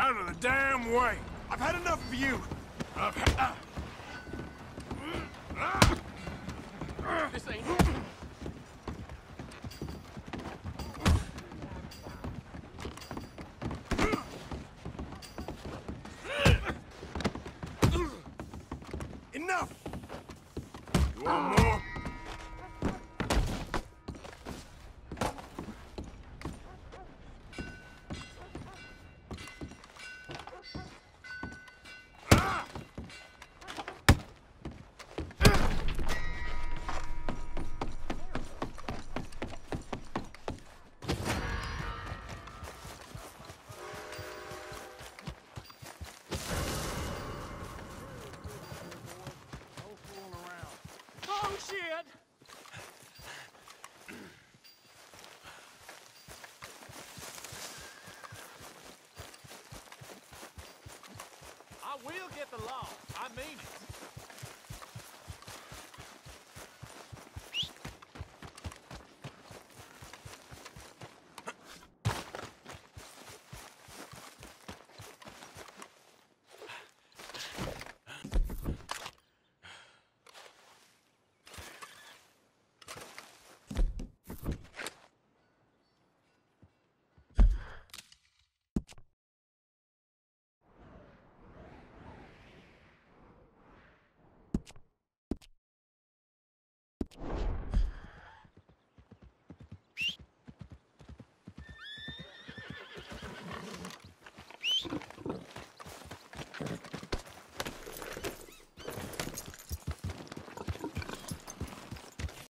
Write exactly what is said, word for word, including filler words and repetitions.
Out of the damn way! I've had enough of you! I've had... This ain't... Enough! You want more? Oh, shit! I will get the law. I mean it.